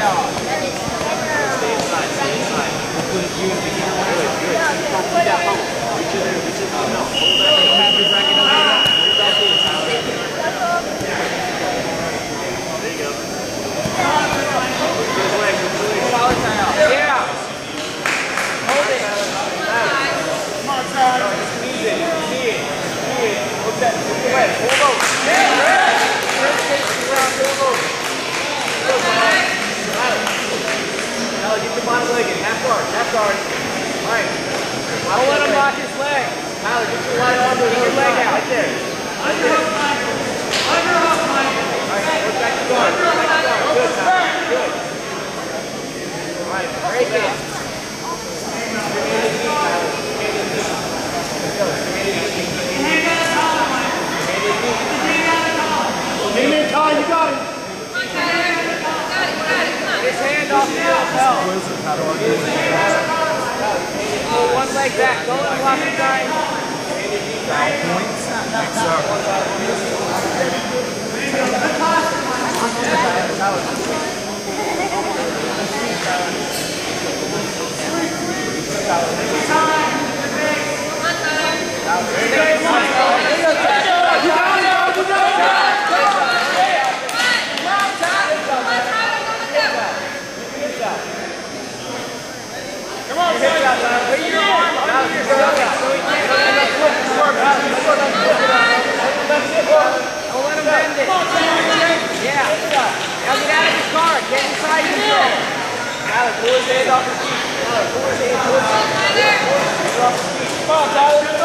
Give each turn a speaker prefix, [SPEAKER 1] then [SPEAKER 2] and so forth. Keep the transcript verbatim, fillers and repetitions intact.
[SPEAKER 1] Stay inside, stay inside. We'll put you in the beginner one. Good, good. Don't put that pump. Reach in there, reach in there. No, hold that. Don't have your bracket over there. Hold that in, Tyler. There you go. Good leg, good leg. Solid, Tyler. Yeah. Hold it. Come on, Tyler. Just squeeze it, squeeze it, squeeze it. Look that, look the leg. Hold those. Yeah, right. First take the ground, hold those. Good, Tyler. Tyler, get your bottom leg in. Half guard, half guard. All right. Don't let him lock his leg. Tyler, get your right arm to your leg out. Right there. Under hook, Mike. Under hook, Mike. All right, look back to guard. Look back to guard. Good, Tyler. Good. All right, break it. Get him in, Ty. You got him. His hand off the lapel. Pull one leg back. Don't let him lock his eye. Points. Next up. Come on, Tyler. Put your arm under your shoulder so he can't get it. Don't let him bend it. Yeah. Now get out of his guard. Get inside control. Tyler, pull his hand off his feet. Tyler, pull his hand towards his feet. Come on, Tyler.